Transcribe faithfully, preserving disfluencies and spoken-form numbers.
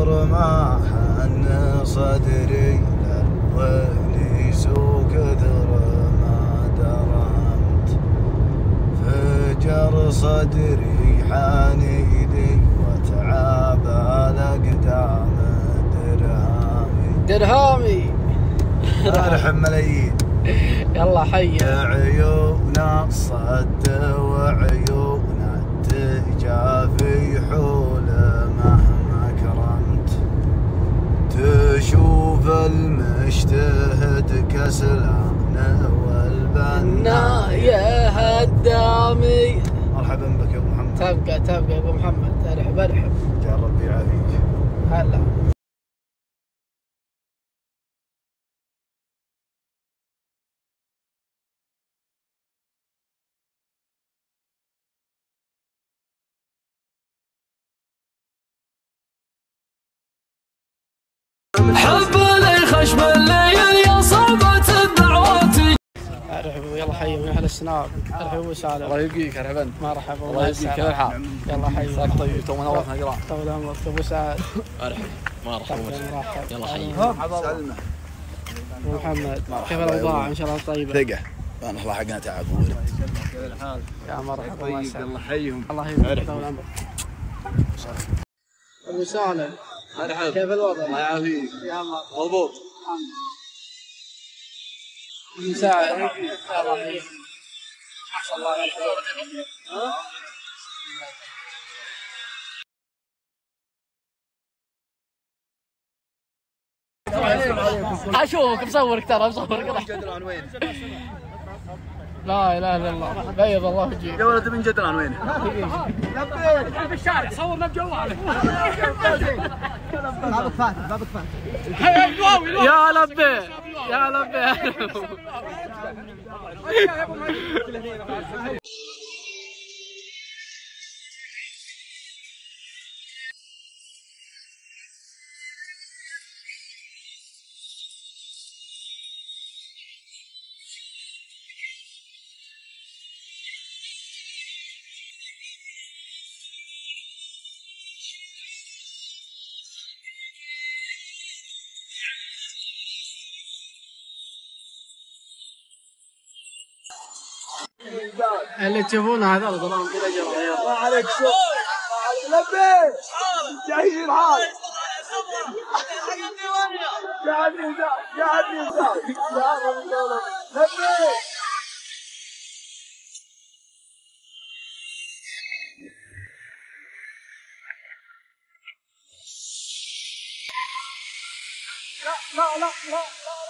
كثر ما حن صدري للونيس وكثر ما درمت فجر صدري حنيني وتعب الأقدام درهامي درهامي أرحم ملايين. يلا حي عيونا الصد وعيونا التجافي حول مهما كرمت تشوف المجتهد كسلان والبنا يا هدامي. مرحبا بك يا ابو محمد. تبقى تبقى يا ابو محمد. ارحب ارحب. يا ربي يعافيك. هلا. حب لي خشم الليل يا صعبة الدعوات. ارحب يلا حي من اهل السناب. ارحب ابو سالم. الله يبقيك مرحبا. مرحبا. الله يبقيك كيف الحال؟ يلا حي. صار طيب تو منورتنا قرا. طول عمرك ابو سعد. ارحب مرحبا. يلا حي. سلمى. ابو محمد كيف الاوضاع؟ ان شاء الله طيبه. ثقة. انا الله حقنا تعب ورد. كيف الحال؟ يا مرحبا. الله يحييهم. الله يبقيك طول عمرك. ابو سالم. مرحبا. كيف الوضع؟ الله يعافيك. يا مرحبا. مضبوط. ابو سعد. الله يحييك. ما شاء الله عليك. اشوفك مصورك ترى مصورك. جدران وين؟ لا اله الا الله بيض الله وجهك. يا ولد من جدران وين؟ لبيك في الشارع صورنا بجوالك. بابك فاتح بابك فاتح. يا لبي يا لبي. اللي تشوفونه هذول طبعا كذا جرى. الله عليك شوف. لبيك. جايين الحال. قاعد يزعل قاعد يزعل. لبيك. لا لا لا لا.